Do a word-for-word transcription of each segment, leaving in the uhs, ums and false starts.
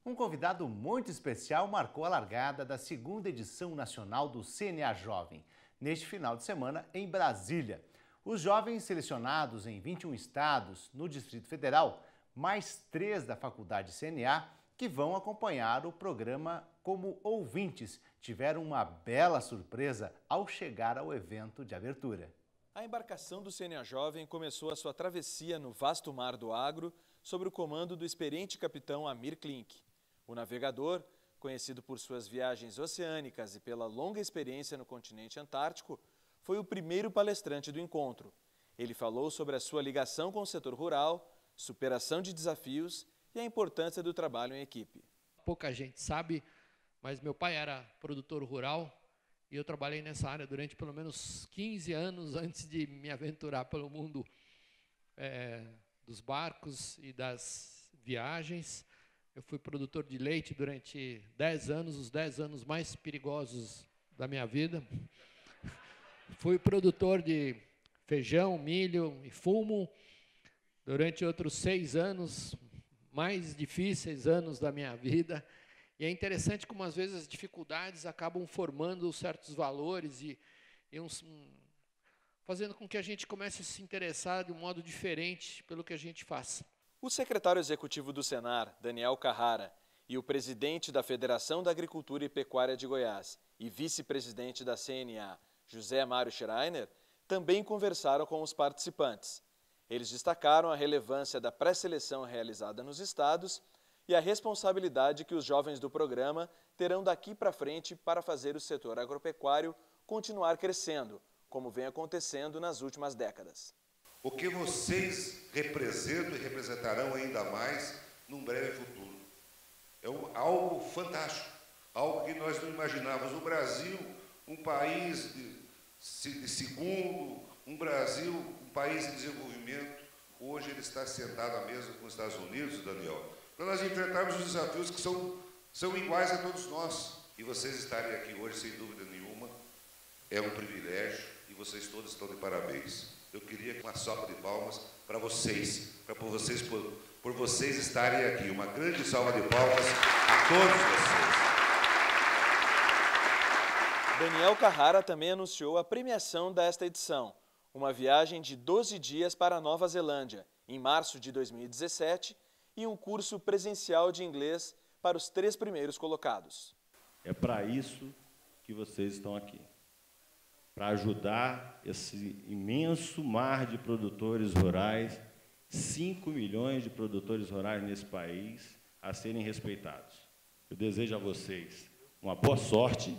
Um convidado muito especial marcou a largada da segunda edição nacional do C N A Jovem, neste final de semana em Brasília. Os jovens selecionados em vinte e um estados no Distrito Federal, mais três da Faculdade C N A, que vão acompanhar o programa como ouvintes, tiveram uma bela surpresa ao chegar ao evento de abertura. A embarcação do C N A Jovem começou a sua travessia no vasto mar do agro sob o comando do experiente capitão Amir Klink. O navegador, conhecido por suas viagens oceânicas e pela longa experiência no continente antártico, foi o primeiro palestrante do encontro. Ele falou sobre a sua ligação com o setor rural, superação de desafios e a importância do trabalho em equipe. Pouca gente sabe, mas meu pai era produtor rural e eu trabalhei nessa área durante pelo menos quinze anos antes de me aventurar pelo mundo é, dos barcos e das viagens. Eu fui produtor de leite durante dez anos, os dez anos mais perigosos da minha vida. Fui produtor de feijão, milho e fumo durante outros seis anos, mais difíceis anos da minha vida. E é interessante como, às vezes, as dificuldades acabam formando certos valores e, e uns, um, fazendo com que a gente comece a se interessar de um modo diferente pelo que a gente faz. O secretário executivo do Senar, Daniel Carrara, e o presidente da Federação da Agricultura e Pecuária de Goiás e vice-presidente da C N A, José Mário Schreiner, também conversaram com os participantes. Eles destacaram a relevância da pré-seleção realizada nos estados e a responsabilidade que os jovens do programa terão daqui para frente para fazer o setor agropecuário continuar crescendo, como vem acontecendo nas últimas décadas. O que vocês representam e representarão ainda mais num breve futuro. É um, algo fantástico, algo que nós não imaginávamos. O Brasil, um país de, de segundo, um Brasil, um país em desenvolvimento, hoje ele está sentado à mesa com os Estados Unidos, Daniel, para nós enfrentarmos os desafios que são, são iguais a todos nós. E vocês estarem aqui hoje, sem dúvida nenhuma, é um privilégio e vocês todos estão de parabéns. Eu queria uma salva de palmas para vocês, para por vocês, por, por vocês estarem aqui. Uma grande salva de palmas a todos vocês. Daniel Carrara também anunciou a premiação desta edição, uma viagem de doze dias para a Nova Zelândia, em março de dois mil e dezessete, e um curso presencial de inglês para os três primeiros colocados. É para isso que vocês estão aqui. Para ajudar esse imenso mar de produtores rurais, cinco milhões de produtores rurais nesse país, a serem respeitados. Eu desejo a vocês uma boa sorte,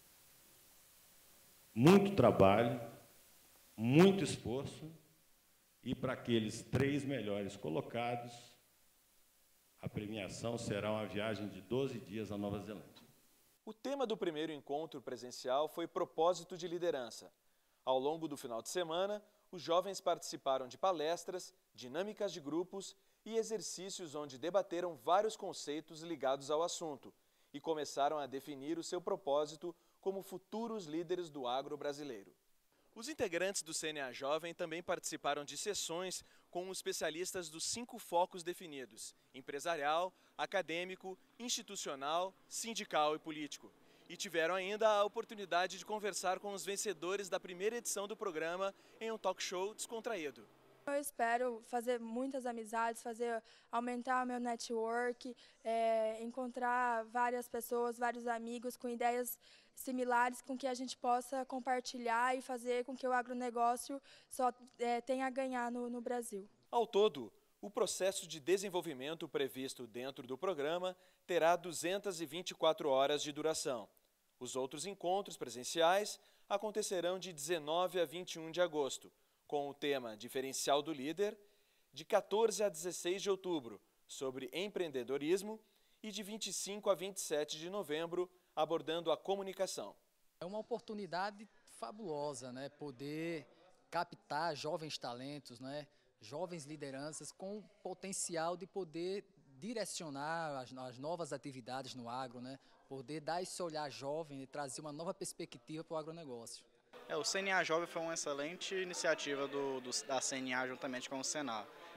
muito trabalho, muito esforço, e para aqueles três melhores colocados, a premiação será uma viagem de doze dias à Nova Zelândia. O tema do primeiro encontro presencial foi propósito de liderança. Ao longo do final de semana, os jovens participaram de palestras, dinâmicas de grupos e exercícios onde debateram vários conceitos ligados ao assunto e começaram a definir o seu propósito como futuros líderes do agro brasileiro. Os integrantes do C N A Jovem também participaram de sessões com especialistas dos cinco focos definidos: empresarial, acadêmico, institucional, sindical e político. E tiveram ainda a oportunidade de conversar com os vencedores da primeira edição do programa em um talk show descontraído. Eu espero fazer muitas amizades, fazer aumentar o meu network, é, encontrar várias pessoas, vários amigos com ideias similares com que a gente possa compartilhar e fazer com que o agronegócio só é, tenha a ganhar no, no Brasil. Ao todo, o processo de desenvolvimento previsto dentro do programa terá duzentas e vinte e quatro horas de duração. Os outros encontros presenciais acontecerão de dezenove a vinte e um de agosto, com o tema Diferencial do Líder, de quatorze a dezesseis de outubro, sobre empreendedorismo, e de vinte e cinco a vinte e sete de novembro, abordando a comunicação. É uma oportunidade fabulosa, né? Poder captar jovens talentos, né? Jovens lideranças com potencial de poder direcionar as, as novas atividades no agro, né? Poder dar esse olhar jovem e trazer uma nova perspectiva para o agronegócio. É, o C N A Jovem foi uma excelente iniciativa do, do, da C N A juntamente com o Senar.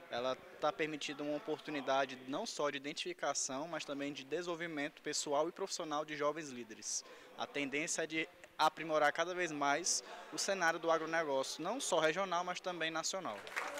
ela está permitindo uma oportunidade não só de identificação, mas também de desenvolvimento pessoal e profissional de jovens líderes. A tendência é de aprimorar cada vez mais o cenário do agronegócio, não só regional, mas também nacional.